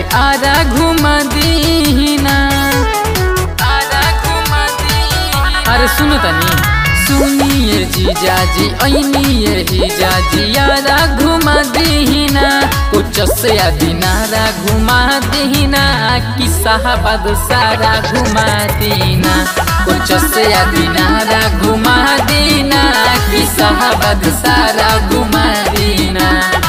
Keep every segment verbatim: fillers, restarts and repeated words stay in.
आरा घुमा दीना, आरा घुमा दीना। अरे सुनो तनी, सुनिए जीजाजी ऐनिए जीजाजी आरा घुमा दीना, कुछ से दिनारा घुमा दीना, कि साहबाद सारा घुमा दीना, कुछ से दिनारा घुमा दीना, कि साहबाद सारा घुमा दीना।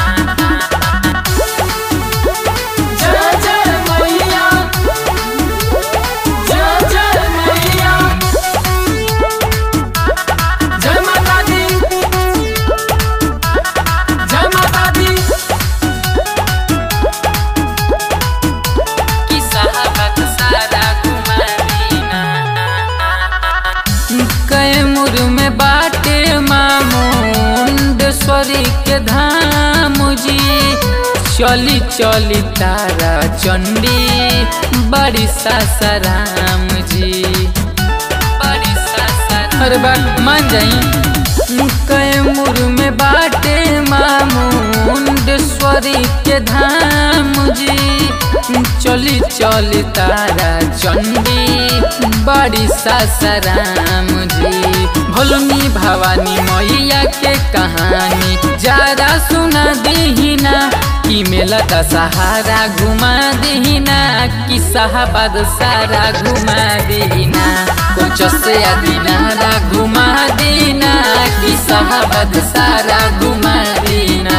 के धाम जी चली चली तारा चंडी बड़ी सासाराम जी, बड़ी सासाराम। अरे बात मान जाई, कैमूर में बाटे मामुंडेश्वरी के धाम जी चली चली तारा चंडी बड़ी सासाराम जी। भोलनी भवानी मैया के कहानी जरा सुना दीना, कि मेला दशहरा घुमा दीना, कि साहबाद सारा घुमा दीना, कुछ से दिनारा घुमा दीना, कि साहबाद सारा घुमा दीना।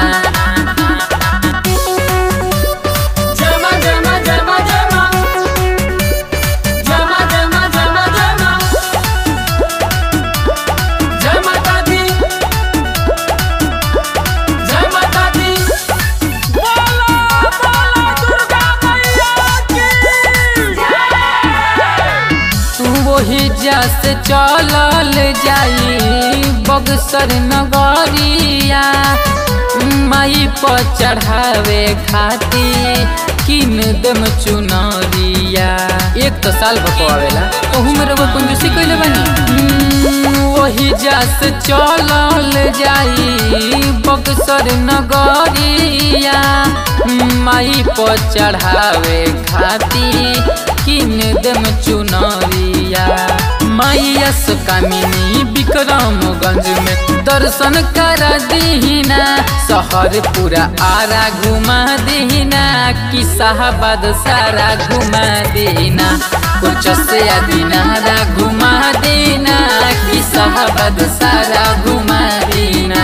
से चलल जाई बक्सर नगरिया, माई पर चढ़ावे खाती किन दम चुनरिया। एक तो साल भपवावेला ओहू में रउआ कंजूसी कइले बानी। वही जास चलल जाई बक्सर नगरिया, माई पर चढ़ावे खाती किन दम चुनरिया। मैया सुकामिनी विक्रमगंज में दर्शन करा दीना, शहर पूरा आरा घुमा दीना, कि साहबाद सारा घुमा दीना, कुछ से दिनारा घुमा दीना, कि साहबाद सारा घुमा दीना।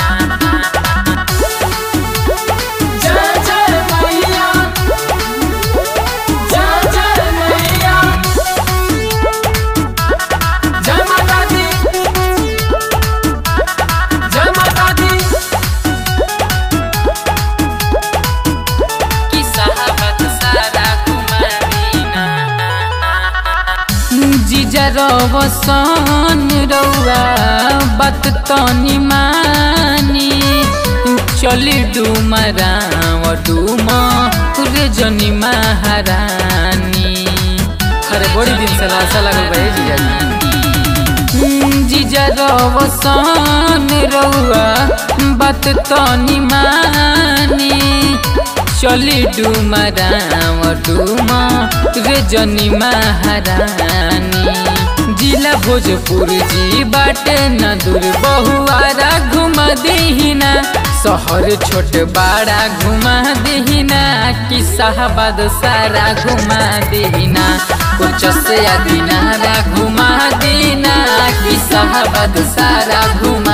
रौशन रउआ बात तनी मानी, चली डूमरा डूमा रे जनी महारानी। अरे बड़ी दिन से लाशा लगल बा जीजाजी। जीजा रौशन रउआ बात तनी मानी, चली डूमरा डूमा रे जनी महारानी। जिला भोजपुर जी बाटे न दूर बहुआरा घुमा दीना, शहर छोट बड़ा घुमा दीना, कि साहबाद सारा घुमा दीना, कुछ से दिनारा घुमा दीना, कि साहबाद सारा घुमा